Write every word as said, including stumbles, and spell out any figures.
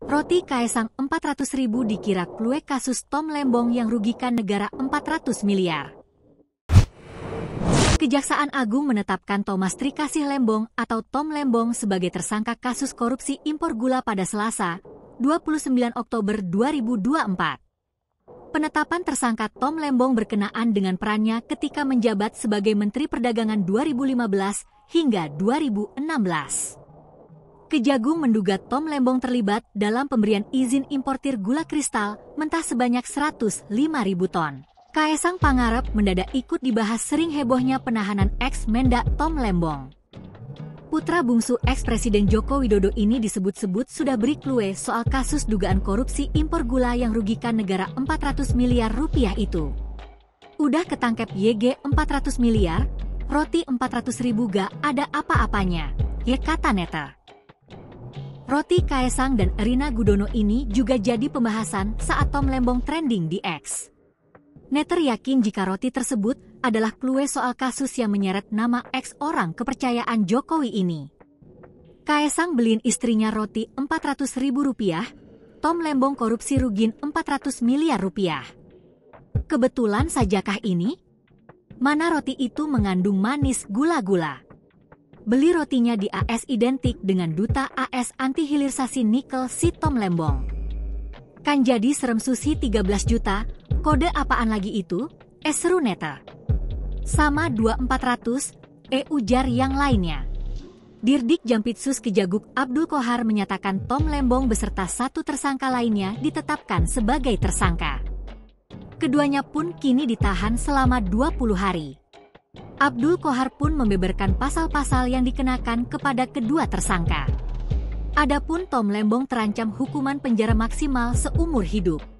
Roti Kaesang empat ratus ribu dikira clue kasus Tom Lembong yang rugikan negara empat ratus miliar. Kejaksaan Agung menetapkan Thomas Trikasih Lembong atau Tom Lembong sebagai tersangka kasus korupsi impor gula pada Selasa, dua puluh sembilan Oktober dua ribu dua puluh empat. Penetapan tersangka Tom Lembong berkenaan dengan perannya ketika menjabat sebagai Menteri Perdagangan dua ribu lima belas hingga dua ribu enam belas. Kejagung menduga Tom Lembong terlibat dalam pemberian izin importir gula kristal mentah sebanyak seratus lima ribu ton. Kaesang Pangarep mendadak ikut dibahas sering hebohnya penahanan ex-Mendak Tom Lembong. Putra bungsu ex-Presiden Joko Widodo ini disebut-sebut sudah beri clue soal kasus dugaan korupsi impor gula yang rugikan negara empat ratus miliar rupiah itu. Udah ketangkep Y G empat ratus miliar, roti empat ratus ribu gak ada apa-apanya, ya kata neta. Roti Kaesang dan Erina Gudono ini juga jadi pembahasan saat Tom Lembong trending di X. Neter yakin jika roti tersebut adalah clue soal kasus yang menyeret nama ex orang kepercayaan Jokowi ini. Kaesang beliin istrinya roti empat ratus ribu rupiah, Tom Lembong korupsi rugin empat ratus miliar rupiah. Kebetulan sajakah ini? Mana roti itu mengandung manis gula-gula? Beli rotinya di A S identik dengan duta A S anti hilirisasi nikel si Tom Lembong. Kan jadi serem susi tiga belas juta, kode apaan lagi itu? Eh seru neta. Sama dua empat ratus, eh ujar yang lainnya. Dirdik Jampitsus Kejaguk Abdul Kohar menyatakan Tom Lembong beserta satu tersangka lainnya ditetapkan sebagai tersangka. Keduanya pun kini ditahan selama dua puluh hari. Abdul Kohar pun membeberkan pasal-pasal yang dikenakan kepada kedua tersangka. Adapun Tom Lembong terancam hukuman penjara maksimal seumur hidup.